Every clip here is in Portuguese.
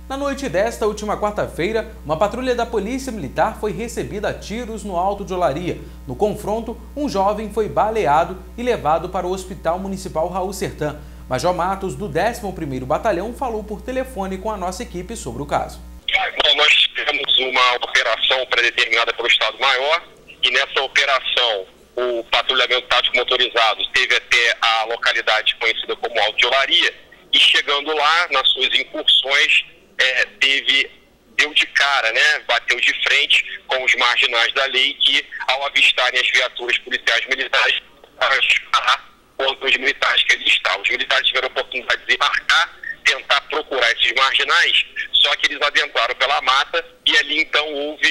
Na noite desta última quarta-feira, uma patrulha da Polícia Militar foi recebida a tiros no Alto de Olaria. No confronto, um jovem foi baleado e levado para o Hospital Municipal Raul Sertã. Major Matos, do 11º Batalhão, falou por telefone com a nossa equipe sobre o caso. Bom, nós tivemos uma operação pré-determinada pelo Estado-Maior e nessa operação o patrulhamento tático motorizado esteve até a localidade conhecida como Alto de Olaria e chegando lá, nas suas incursões, deu de cara, bateu de frente com os marginais da lei que, ao avistarem as viaturas policiais militares, para disparar contra os militares que ali estavam. Os militares tiveram a oportunidade de desembarcar, tentar procurar esses marginais, só que eles adentraram pela mata e ali então houve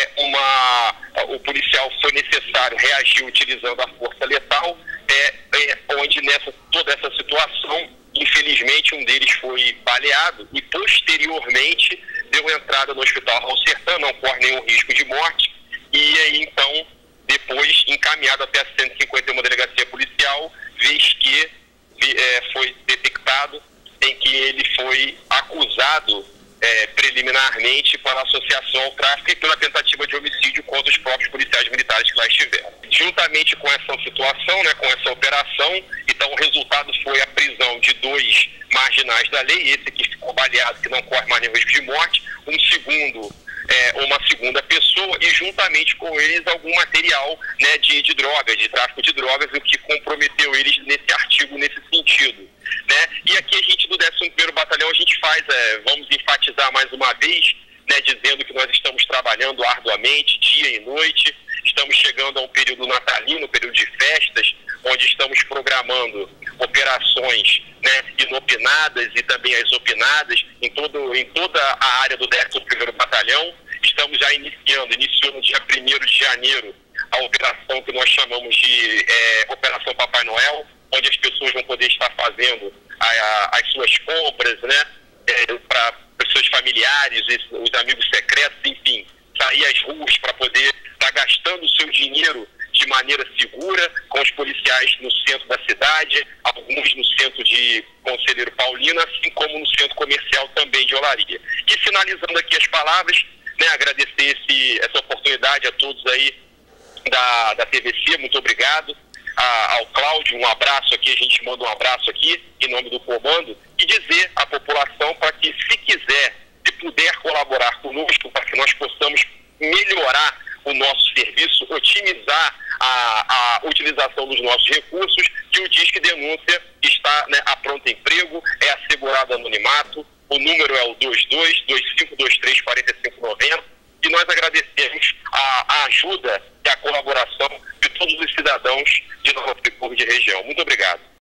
o policial foi necessário reagir utilizando a força letal, onde toda essa situação, infelizmente, um deles foi baleado e, posteriormente, deu entrada no Hospital Raul Sertã, não corre nenhum risco de morte, e aí, então, depois encaminhado até a 151 Delegacia Policial, vez que foi detectado em que ele foi acusado preliminarmente pela associação ao tráfico e pela tentativa de homicídio contra os próprios policiais militares que lá estiveram. Juntamente com essa situação, com essa operação, então o resultado foi a prisão de 2 marginais da lei, esse que ficou baleado, que não corre mais nenhum risco de morte, uma segunda pessoa e juntamente com eles algum material de drogas, de tráfico de drogas, o que comprometeu eles nesse artigo, nesse sentido. E aqui a gente do 11º Batalhão, a gente vamos enfatizar mais uma vez, dizendo que nós estamos trabalhando arduamente, dia e noite, estamos chegando a um período natalino, período de festas, onde estamos programando operações inopinadas e também as opinadas em toda a área do 11º Batalhão. Estamos já iniciou no dia 1º de janeiro a operação que nós chamamos de Operação Papai Noel, onde as pessoas vão poder estar fazendo as suas compras, para os seus familiares, os amigos secretos, enfim, sair às ruas para poder estar gastando o seu dinheiro de maneira segura, com os policiais no centro da cidade, alguns no centro de Conselheiro Paulino, assim como no centro comercial também de Olaria. E finalizando aqui as palavras, agradecer essa oportunidade a todos aí da TVC, muito obrigado. Ao Cláudio, um abraço aqui, a gente manda um abraço aqui em nome do comando e dizer à população para que, se quiser, se puder colaborar conosco para que nós possamos melhorar o nosso serviço, otimizar a utilização dos nossos recursos, que o Disque Denúncia está a pronto emprego, é assegurado anonimato, o número é o 22-2523-4590 e nós agradecemos a ajuda e a colaboração de todos os cidadãos de Nova Friburgo de região. Muito obrigado.